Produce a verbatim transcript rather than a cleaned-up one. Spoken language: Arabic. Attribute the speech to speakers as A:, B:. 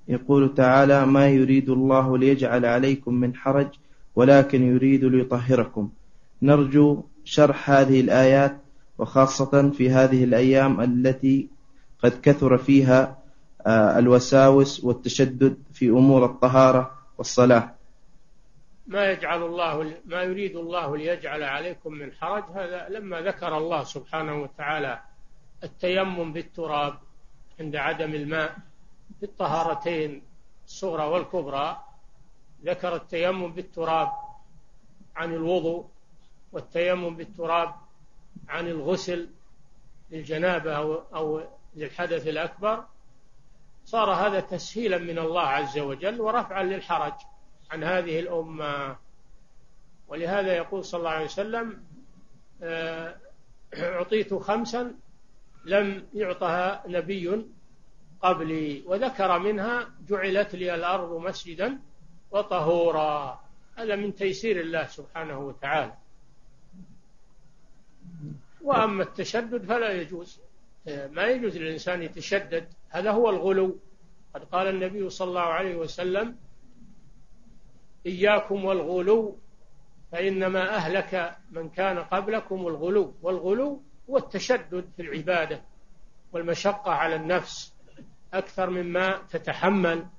A: يقول تعالى: ما يريد الله ليجعل عليكم من حرج ولكن يريد ليطهركم. نرجو شرح هذه الآيات، وخاصة في هذه الأيام التي قد كثر فيها الوساوس والتشدد في أمور الطهارة والصلاة.
B: ما يجعل الله ما يريد الله ليجعل عليكم من حرج، هذا لما ذكر الله سبحانه وتعالى التيمم بالتراب عند عدم الماء في الطهارتين الصغرى والكبرى، ذكر التيمم بالتراب عن الوضوء، والتيمم بالتراب عن الغسل للجنابة أو للحدث الأكبر. صار هذا تسهيلا من الله عز وجل ورفعا للحرج عن هذه الأمة. ولهذا يقول صلى الله عليه وسلم: أعطيت خمسا لم يعطها نبي قبلي، وذكر منها: جعلت لي الأرض مسجدا وطهورا. هذا من تيسير الله سبحانه وتعالى. وأما التشدد فلا يجوز، ما يجوز للإنسان يتشدد، هذا هو الغلو. قد قال النبي صلى الله عليه وسلم: إياكم والغلو فإنما أهلك من كان قبلكم الغلو. والغلو هو التشدد في العبادة والمشقة على النفس أكثر مما تتحمل.